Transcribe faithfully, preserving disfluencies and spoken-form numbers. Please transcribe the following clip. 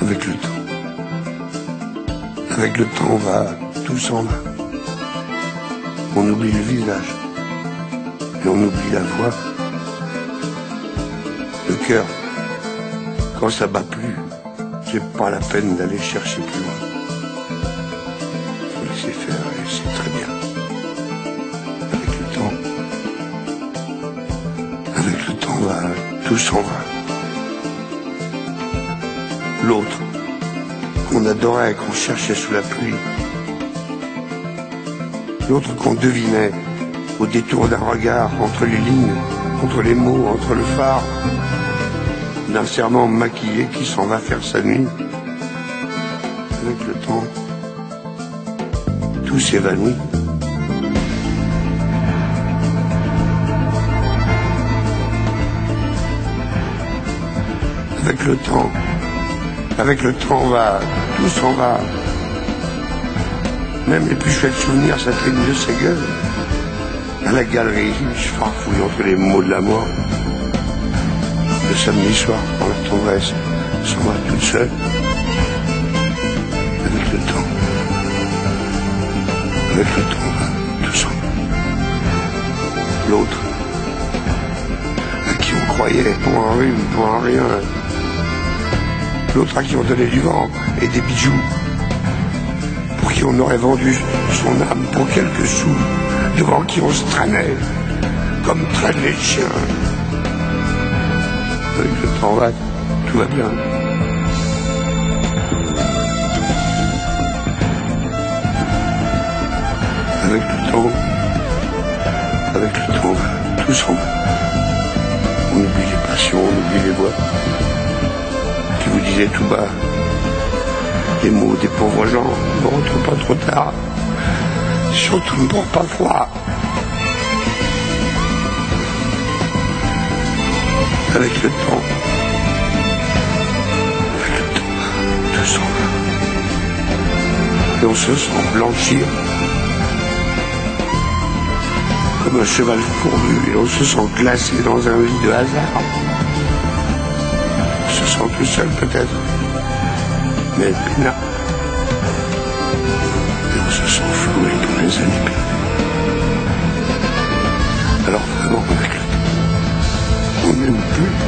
avec le temps. Avec le temps, on va, tout s'en va. On oublie le visage. Et on oublie la voix. Le cœur, quand ça bat plus, c'est pas la peine d'aller chercher plus loin. Faut laisser faire et c'est très bien. Avec le temps, avec le temps, va, tout s'en va. L'autre, qu'on adorait, qu'on cherchait sous la pluie. L'autre qu'on devinait au détour d'un regard, entre les lignes, entre les mots, entre le phare, d'un serment maquillé qui s'en va faire sa nuit. Avec le temps, tout s'évanouit. Avec le temps, avec le temps va, tout s'en va. Même les plus chouettes souvenirs s'attribuent de sa gueule. À la galerie, je farfouille entre les mots de la mort. Le samedi soir, quand la tendresse s'en va toute seule. Avec le temps, avec le temps, tout s'en va. L'autre, à qui on croyait pour un rhume, pour un rien. L'autre à qui on donnait du vent et des bijoux. Pour qui on aurait vendu son âme pour quelques sous. Devant qui on se traînait, comme traînent les chiens. Avec le temps va, tout va bien. Avec le temps, avec le temps va, tout s'en va. On oublie les passions, on oublie les voix qui vous disaient tout bas les mots des pauvres gens. Ne rentre pas trop tard. Surtout ne prends pas froid. Avec le temps, avec le temps, tout s'en va. Et on se sent blanchir comme un cheval courbu, et on se sent glacé dans un lit de hasard. On se sent tout seul peut-être, mais peinard. On se sent floué dans les années perdues. Alors vraiment, avec le temps, on n'aime plus.